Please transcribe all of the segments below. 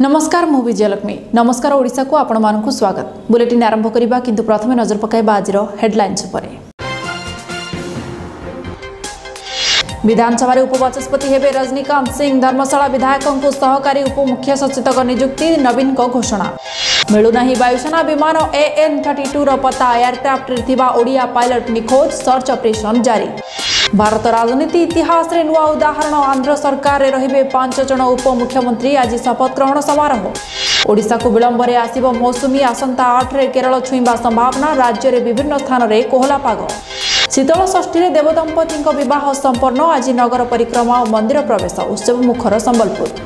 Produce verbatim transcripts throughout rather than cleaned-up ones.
नमस्कार मु विजयलक्ष्मी नमस्कार ओडिशा को आपण मानकु स्वागत बुलेटिन आरंभ करिबा किंतु प्रथमे नजर पकाइबा आजिर हेडलाइंस पर। विधानसभा उपवाचस्पति हेबे रजनीकांत सिंह धर्मशाला विधायकों को सहकारी उपमुख्य सचेतक नियुक्ति नवीन को घोषणा। मिलुनाही वायुसेना विमान ए एन थर्टी टू रो पता एयरक्राफ्ट थिबा ओडिया पायलट निखोज सर्च ऑपरेशन जारी। भारत राजनीति इतिहास रे नुआ उदाहरण आंध्र सरकार रे रहिबे पांच जन उपमुख्यमंत्री आज शपथ ग्रहण समारोह। ओडिशा को विलंब रे आसीबो मौसुमी आसंता आठ रे केरल छुईबा संभावना राज्य रे विभिन्न स्थान रे कोहला पाग। शीतल षष्ठी रे देवदंपति विवाह संपन्न आज नगर परिक्रमा और मंदिर प्रवेश उत्सव मुखर संबलपुर।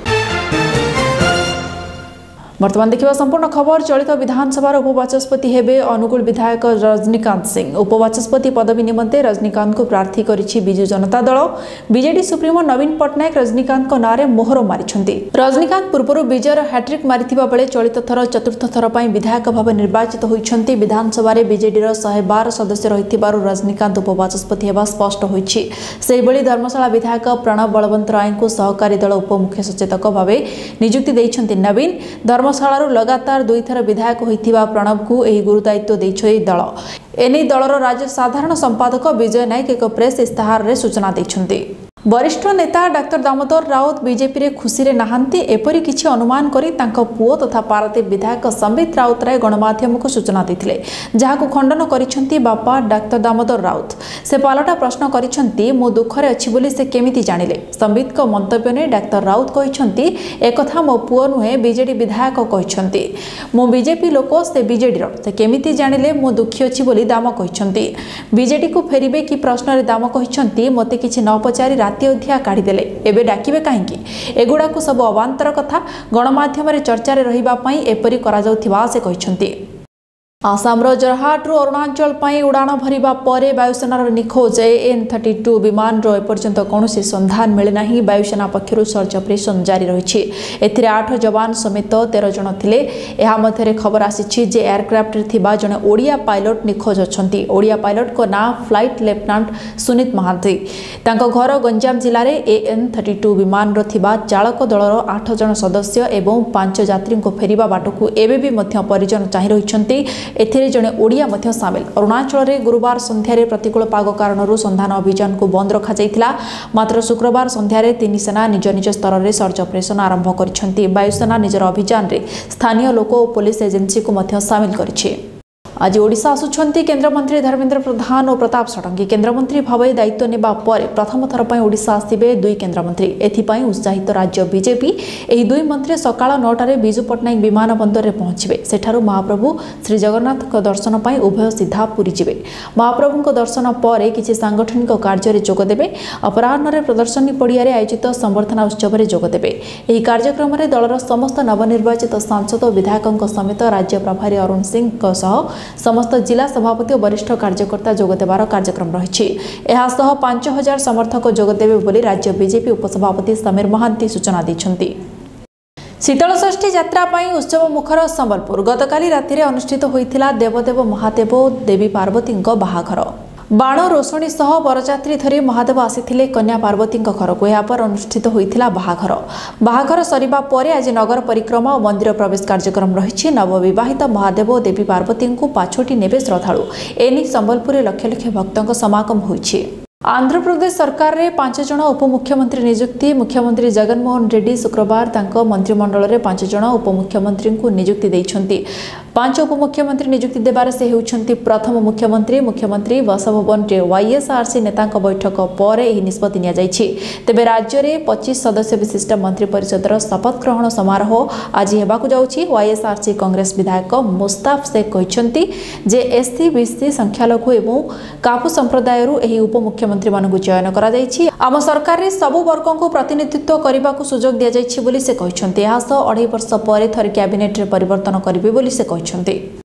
वर्तमान देखिबा संपूर्ण खबर। चलित विधानसभा उपवाचस्पति हेबे अनुगुल विधायक रजनीकांत सिंह। उपवाचस्पति पदवी निमंते रजनीकांत को प्रार्थी करिछि बिजु जनता दल। बीजेडी सुप्रीमो नवीन पटनायक रजनीकांत को नारे मोहर मारिछन्ति। रजनीकांत पूर्व विजयर हैट्रिक मारिथिबा बेले चलित थर चतुर्थ थर पई विधायक भाव निर्वाचित होइछन्ति। विधानसभा रे बीजेडी रो एक सौ बारह सदस्य रहिथिबारु रजनीकांत उपवाचस्पति हेबा स्पष्ट होइछि। सेहि बेले धर्मशाला विधायक प्रणव बलवंत राय को सहकारी दल उपमुख्य सचेतक भावे नियुक्ति दैछन्ति नवीन। धर्मशाला लगातार दुई थर विधायक होइथिबा प्रणव को एही गुरुदायित्व दैछै दल। एने दलर राज्य साधारण संपादक विजय नायक एक प्रेस इस्ताहार रे सूचना दैछन्ति। वरिष्ठ नेता डाक्टर दामोदर राउत बीजेपी रे खुशी रे नहांती एपरी किछि अनुमान करी तांको पुओ तथा पारती विधायक संबित राउत राय गणमाध्यम को सूचना दैथिले, जहाको खंडन करिसंती बापा डाक्टर दामोदर राउत। से पालटा प्रश्न करिसंती मो दुखरे अछि बोली से केमिति जानिले। संबित को मंतव्य ने डाक्टर राउत कहिसंती एकथा मो पुओ नुहे बीजेडी विधायक कहिसंती। मो बीजेपी लोक से बीजेडी रो से केमिति जानिले मो दुखी अछि बोली दाम कहिसंती। बीजेडी को फेरिबे कि प्रश्न रे दाम कहिसंती मते किछि न पचारी राति अध्या काढ़ीदेले एबे डाकिबे काहेकि एगुड़ा को सब अवांतर कथा गणमाध्यम रे चर्चा रे रहिबा पई एपरी करा जाउथिबा से कहिसंती। आसाम रो जोरहाट रो अरुणाचल पई उड़ान भरिबा परे वायुसेनार निखोज ए एन थर्टी टू विमान रो एपर्यंत कोनोसी संधान मिले नाही। वायुसेना पक्षरु सर्च ऑपरेशन जारी रहिछि। एथिरे आठ जवान समेत तेरह जन थिले। एहा मध्यरे खबर आसीछि जे एयरक्राफ्ट रे थिबा जने ओडिया पायलट निखोज अछंती। ओडिया पायलट को ना फ्लाइट लेफ्टिनेंट सुनीत महांती। तांको घर गंजाम जिल्ला रे ए एन थर्टी टू विमान रो थिबा चालक दलर आठ जन सदस्य एवं पांच यात्री को फेरिबा बाटकू एबे भी मध्य परिजन चाहि रहिछंती। एथिरे जने ओडिया मध्य सामिल। अरुणाचल रे गुरुवार संध्यारे प्रतिकूल पाग कारणरू संधान अभियान को बंद रखा जाइथिला। मात्र शुक्रवार संध्यारे तीन सेना निज निज स्तर रे सर्च ऑपरेशन आरंभ करिसंती। वायुसेना निजर अभियान रे स्थानीय लोक और पुलिस एजेंसी को मध्य सामिल करिछि। आज ओडिशा आसुछंती केंद्रमंत्री धर्मेंद्र प्रधान और प्रताप षडंगी। केंद्रमंत्री भावे दायित्व नेबा परे प्रथम थर पई ओडिशा आसिबे दुई केंद्रमंत्री। एथि पई उत्साहित राज्य बीजेपी एही दुई मंत्री सकाळ नौ रे बिजू पटनायक विमान बंदर रे पहुंचबे। सेठारु महाप्रभु श्री जगन्नाथ को दर्शन पई उभय सीधा पुरी जिबे। महाप्रभु को दर्शन परे किछि सांगठनिक कार्य रे जोग देबे। अपराह्न रे प्रदर्शनी पड़िया रे आयोजित संबर्धना उत्सव रे जोग देबे। एही कार्यक्रम रे दलर समस्त नवनिर्वाचित सांसद और विधायकों समेत राज्य प्रभारी अरुण सिंह को सह समस्त जिला सभापति और वरिष्ठ कार्यकर्ता जोग देवार कार्यक्रम रही। एहासह पांच हजार समर्थक जोग देवे बोली राज्य बीजेपी उपसभापति समीर महांती सूचना दैछन्ति। शीतल षष्ठी यात्रा पई उत्सव मुखर संबलपुर। गतकाली राति अनुष्ठित होइथिला देवदेव महादेव देवी पार्वती बाहाघर। बाण रोषणी सह बरजात्री धरी महादेव आसीथिले कन्या पार्वती घर को। यहाँ पर अनुष्ठित होइथिला बाहाघर। बाहाघर सरिबा परे आज नगर परिक्रमा और मंदिर प्रवेश कार्यक्रम रही। नवविवाहित महादेव और देवी पार्वती को पाछोटी नेबे श्रद्धालु। एने संबलपुर लक्ष लक्ष भक्तों समागम होइछि। आंध्र प्रदेश सरकार रे पांच जन उपमुख्यमंत्री नियुक्ति। मुख्यमंत्री जगनमोहन रेड्डी शुक्रवार तांको मंत्रिमंडल रे पांच जन उपमुख्यमंत्री को नियुक्ति दैछन्ति। पांच उपमुख्यमंत्री नियुक्ति देबार से हेउछन्ति प्रथम मुख्यमंत्री। मुख्यमंत्री बासभवन रे वाईएसआरसी नेतांक बैठक पर एही निष्पत्ति निया जाइछि। तेबे राज्य रे पच्चीस सदस्य विशिष्ट मंत्री परिषदर शपथ ग्रहण समारोह आज हेबाकु जाउछि। वाईएसआरसी कांग्रेस विधायक मुस्ताफ शेख कहिसन्ति जे एससी बीसी संख्यालघु एवं कापु संप्रदायरु एही उपमुख्यमंत्री मंत्री मानकु चयन करा जाइछि। आम सरकार रे सबु वर्गों को प्रतिनिधित्व करबा को सुजोग दिया जाइछि बोली से कहिसन्ति। एहासह अढ़ाई वर्ष पर थर कैबिनेट रे परिवर्तन करिवे बोली से कहिसन्ति।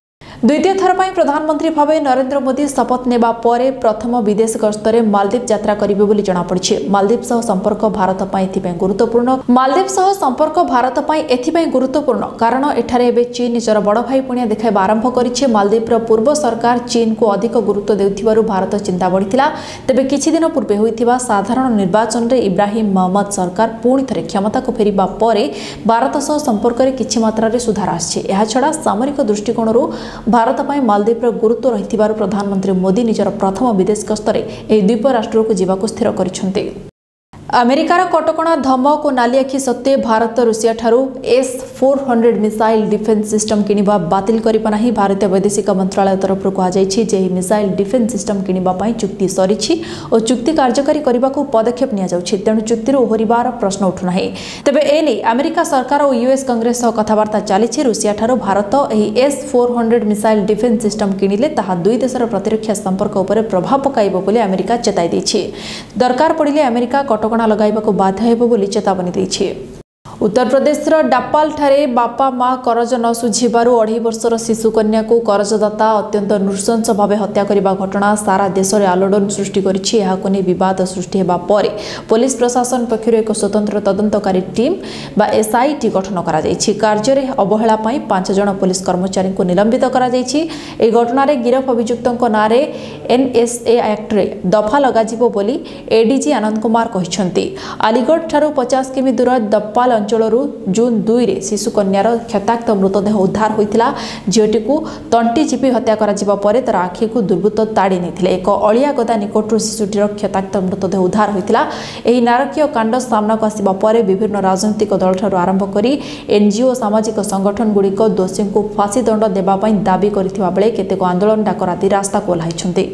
द्वितीय थर पर प्रधानमंत्री भाव नरेंद्र मोदी शपथ नेबा परे प्रथम विदेश गस्तरे मालदीप यात्रा करिबे बोली जणा पड़िछि। मालदीप सह संपर्क भारत पई एथिपई गुरुत्वपूर्ण मालदीप सह संपर्क भारत पई एथिपई गुरुत्वपूर्ण कारण एठारे एबे चीन निजर बड़ भाई पुणिया देखाइबा आरंभ करिछि। मालदीपर पूर्व सरकार चीन को अधिक गुरुत्व देउथिबारु भारत चिंता बढ़िथिला। तेबे किछि दिन पूर्वे होइथिबा साधारण निर्वाचन रे इब्राहिम मोहम्मद सरकार पुणी थरे क्षमता को फेरिबा परे भारत सह संपर्क रे किछि मात्रा रे सुधार आछि। एहा छडा सामरिक दृष्टिकोणरू भारत पर मालदीपर गुरुत्व रही प्रधानमंत्री मोदी निजर प्रथम विदेश गस्तरे एही द्वीप राष्ट्र को जीवाकु स्थिर करिसेंति। अमेरिकार कटकणा धमक और नाली आखि सत्वे भारत रूसिया ठारू S four hundred missile defence system किनिबा बातिल करिबा नाही। भारतीय वैदेशिक मंत्रालय तरफ कहुଯାଇଛି जे मिसाइल डिफेन्स सिस्टम किनिबा पई चुक्ति सरिछि और चुक्ति कार्यकारी करबाकू पदक्षेप निया जाउछि। तेणु चुक्तिर ओहरिबार प्रश्न उठु नाही। तेबे एने अमेरिका सरकार और यूएस कांग्रेस सह कथबार्ता चलिछि। रूसिया ठारू भारत एही S four hundred missile defence system किनिले ताहा दुई देशर प्रतिरक्षा संपर्क उपरे प्रभाव पकाइबो बोली अमेरिका चेताई दैछि। दरकार पड़िले अमेरिका कटकणा लगाइबाकू बाध्य हेबो बोली चेतावनी दैछि। उत्तर प्रदेश डापाल ठारे बापा माँ करज न सुझिबारु अढ़ाई वर्षर शिशु कन्या को करजदाता अत्यंत नृशंस भाव हत्या करने घटना सारा देश में आलोड़न सृष्टि करिछि। एहाको नै विवाद सृष्टि हेबा परे पुलिस प्रशासन पक्षर एक स्वतंत्र तदंतकारी टीम बा एसआईटी गठन करा जायछि। कार्य रे अवहेला पई पांच जन पुलिस कर्मचारी को निलंबित करा जायछि। ए घटना रे गिरफ अभियुक्तक नारे एनएसए एक्ट रे दफा लगाजिबो बोली एडीजी आनंद कुमार कहिसंती। अलीगढ़ ठारू पचास किमी दूर दपाल अंचलरू जून दुई रे शिशु कन्यार क्षताक्त मृतदेह उद्धार होइतिला। झीटी को तंटी चिपी हत्या करा जिबा परे तार आखि को दुर्बृत्त ताड़ी नेथिले। एक अलिया गदा निकटरू शिशुटीर क्षताक्त मृतदेह उद्धार होइतिला। एही नारकीय कांड सामना को आसिबा परे विभिन्न राजनीतिक दल ठारू आरंभ करी एनजीओ सामाजिक संगठन गुड़िक दोषी को फांसी दंड देबा पई दाबी करिथिबा बेले केतेक आंदोलन डाकरा दी रास्ता को ओह्लाइछन्ति।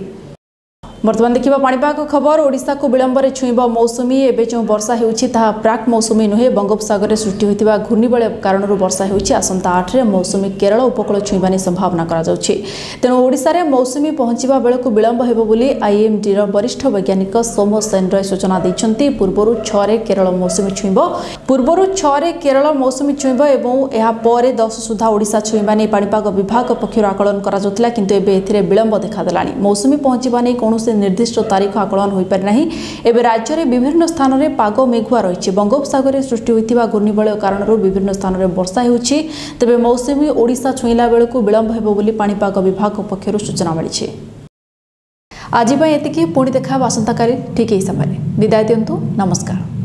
बर्तमान देखा पाणीपाग खबर। ओडिशा को विलंब में छुईब मौसुमी एवं जो वर्षा होउछि ताहा प्राक मौसुमी नुहे बंगोपसागर सृष्टि होइतिबा घूर्णिबल कारण वर्षा होउछि। आसंता आठ रे मौसुमी केरल उपकूल छुईबानी संभावना करा जाउछि। तेणु ओडिशा रे मौसुमी पहुंचीबा बेलकु विलंब हेबो बोली आईएमडी रो वरिष्ठ वैज्ञानिक सोम सेन रे सूचना दैछन्ति। पूर्वरु छह रे केरल मौसुमी छुईब पूर्वरु छह रे केरल मौसुमी छुईब एवं एहा परे दस सुधा ओडिशा छुईबानी पाणीपाग विभाग पक्षर आकलन करा जाउतिला। किंतु एबे एथिरे विलंब देखा देलानी। मौसुमी पहुंचीबा नै कोनोसी निर्दिष्ट तारीख आकलन हो पारि नाही। एबे राज्य रे विभिन्न स्थान रे पाग मेघुआ रहिछि। बंगोपसागर रे सृष्टि होइतिबा घूर्णिबलय कारण विभिन्न स्थान रे वर्षा हेउछि। तबे मौसुमी ओडिशा छुईला बेलकु विलंब हेबो बोली पाणीपाग विभाग पक्षरु सूचना मिलिछि। आज पई एतिकी पुणी देखा आसंता काली ठीक एही समय विदाय दियंतु। नमस्कार।